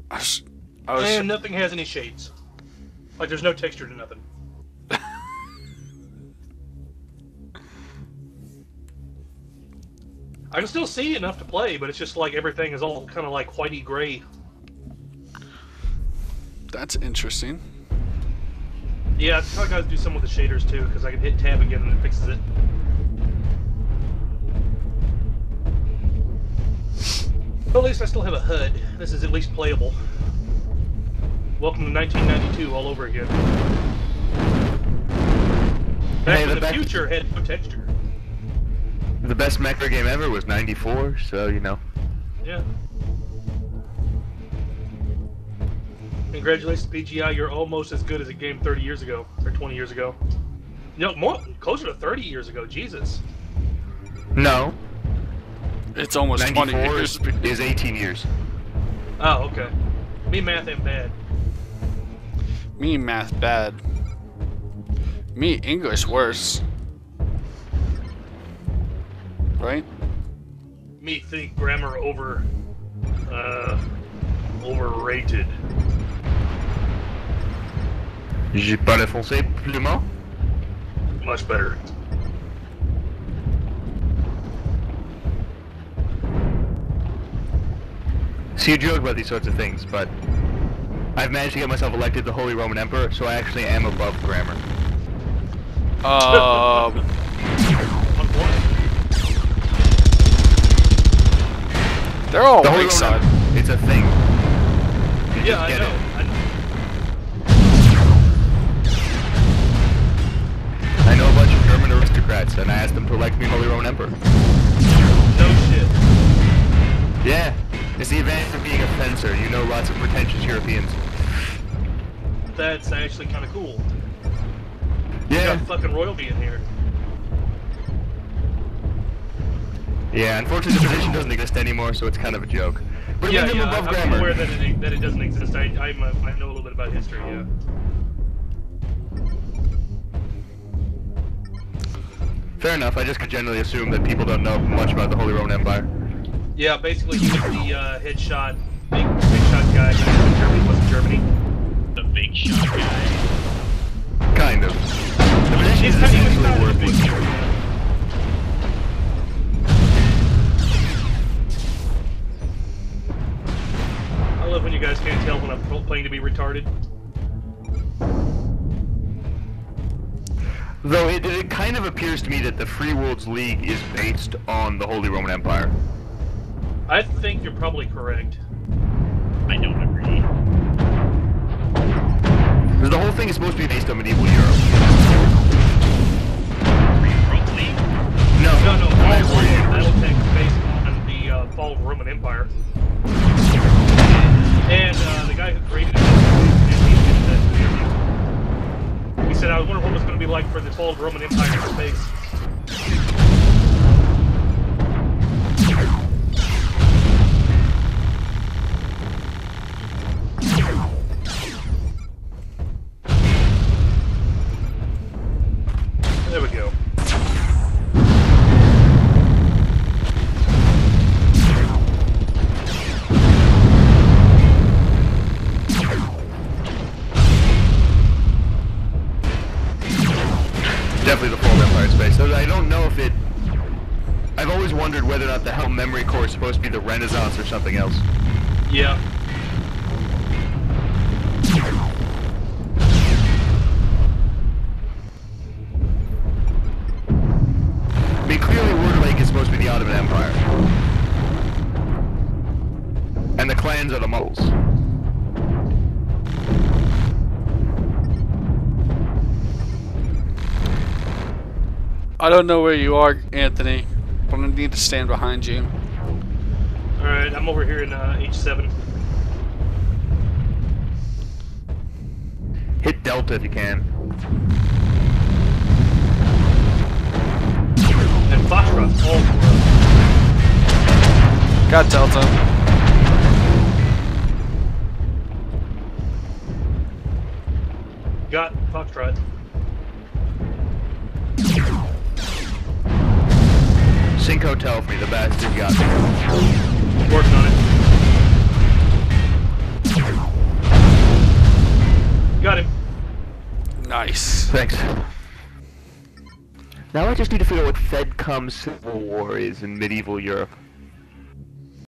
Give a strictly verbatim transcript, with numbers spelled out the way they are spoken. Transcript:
I was, I was... And nothing has any shades. Like, there's no texture to nothing. I can still see enough to play, but it's just like everything is all kind of like whitey gray. That's interesting. Yeah, I probably got to do some with the shaders too, because I can hit tab again and it fixes it. But at least I still have a H U D. This is at least playable. Welcome to nineteen ninety-two all over again. Back Hey, to the the back- future had no texture. The best MechWarrior game ever was ninety-four, so you know. Yeah. Congratulations, P G I. You're almost as good as a game thirty years ago, or twenty years ago. No, more closer to thirty years ago. Jesus. No. It's almost twenty ninety-four years. is eighteen years. Oh, okay. Me math ain't bad. Me math bad. Me English worse. Right? Me think grammar over, uh, overrated. J'ai pas le français plus mal. Much better. See, you joke about these sorts of things, but I've managed to get myself elected the Holy Roman Emperor, so I actually am above grammar. Um... On point. They're all The Holy lakeside. Roman Emperor, it's a thing. You Yeah, just I get know. it. I know. I know a bunch of German aristocrats, and I asked them to elect me Holy Roman Emperor. No shit. Yeah, it's the advantage of being a fencer. You know lots of pretentious Europeans. That's actually kind of cool. You Yeah. got fucking royalty in here. Yeah, unfortunately the position doesn't exist anymore, so it's kind of a joke. But it Yeah, means yeah, I'm above I'm grammar. aware that it, that it doesn't exist. I, I'm a, I know a little bit about history, yeah. Fair enough, I just could generally assume that people don't know much about the Holy Roman Empire. Yeah, basically he was the uh, headshot, big, big shot guy back in Germany, wasn't Germany? The big shot guy. Kind of. The position He's is kind of, he was essentially kind of a big worthless. deal, yeah. I love when you guys can't tell when I'm playing to be retarded. Though it, it kind of appears to me that the Free Worlds League is based on the Holy Roman Empire. I think you're probably correct. I don't agree. Because the whole thing is supposed to be based on medieval Europe. Free World League? No, No, no, the Fall MechWarrior Warrior universe. Battletech is based on the uh, fall of the Roman Empire. And uh, the guy who created it, he said, I wonder what it was going to be like for the fall of the Roman Empire in space. There we go. Definitely the Fall of Empire space. So I don't know if it... I've always wondered whether or not the Helm Memory Core is supposed to be the Renaissance or something else. Yeah. I mean, clearly Word Lake is supposed to be the Ottoman Empire. And the clans are the Mongols. I don't know where you are, Anthony. I'm gonna need to stand behind you. Alright, I'm over here in uh, H seven. Hit Delta if you can. And Foxtrot, all for Got Delta. Got Foxtrot. Sync Hotel for me, the best you got. Working on it. Nice. Thanks. Now I just need to figure out what FedCom Civil War is in medieval Europe.